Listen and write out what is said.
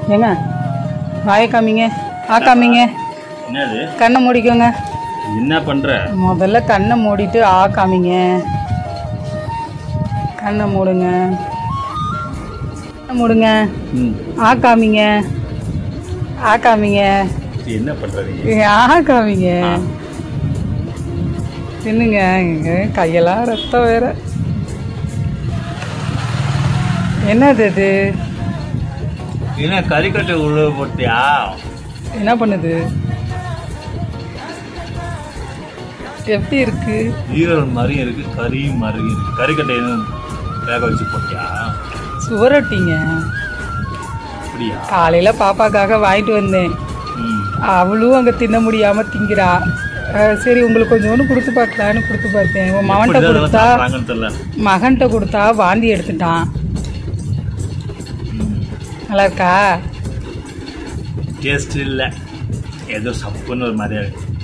ஏங்க வாயை காமிங்க, காமிங்க. என்னது? கண்ணை மூடிக்கோங்க. என்ன பண்ற? முதல்ல கண்ணை மூடிட்டு காமிங்க. கண்ணை மூடுங்க, கண்ணை மூடுங்க. காமிங்க, காமிங்க. என்ன பண்றது? காமிங்க. தின்னுங்க. கையெல்லாம் ரத்தம் வேற. என்னது இது? என்ன கறிக்கட்டை உள்ள போட்டியா? என்ன பண்ணுது? எப்படி இருக்கு? ஈரல் மாதிரி இருக்கு, கறி மாதிரி இருக்கு. கறிக்கட்டை எதுவும் வேக வச்சு போட்டியா? சுவரொட்டிங்க. அப்படியா? காலையில பாப்பாக்காக வாங்கிட்டு வந்தேன். அவளும் அங்க தின்ன முடியாம திங்கிறா. சரி உங்களுக்கு கொஞ்சோண்டு கொடுத்து பார்க்கலான்னு கொடுத்து பார்த்தேன். உன் மகன்கிட்ட கொடுத்தா வாந்தி எடுத்துட்டான். நல்லா இருக்கா? டேஸ்ட் இல்லை, ஏதோ சப்புன்னு ஒரு மாதிரியா இருக்கு.